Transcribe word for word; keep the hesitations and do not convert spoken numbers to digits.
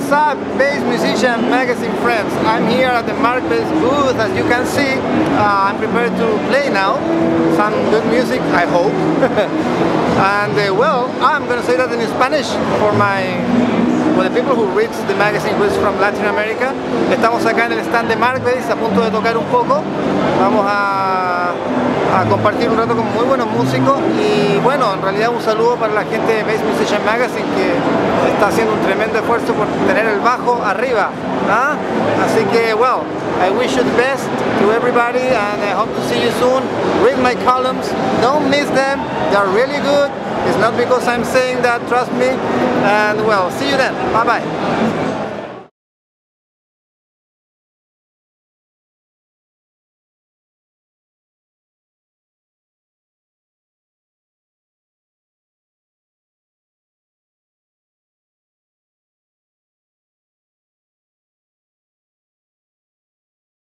What's up, bass musician magazine friends? I'm here at the Markbass booth. As you can see, uh, I'm prepared to play now some good music, I hope. And uh, well, I'm gonna say that in Spanish for my for the people who read the magazine, who is from Latin America. Estamos acá en el stand de Markbass a punto de tocar un poco. Vamos a, a compartir un rato con muy buenos músicos y bueno, en realidad un saludo para la gente de Bass Musician Magazine que está haciendo un tremendo esfuerzo por tener el bajo arriba. ¿Ah? Así que, well, I wish you the best to everybody and I hope to see you soon. Read my columns, don't miss them, they're really good. It's not because I'm saying that, trust me. And well, see you then. Bye bye.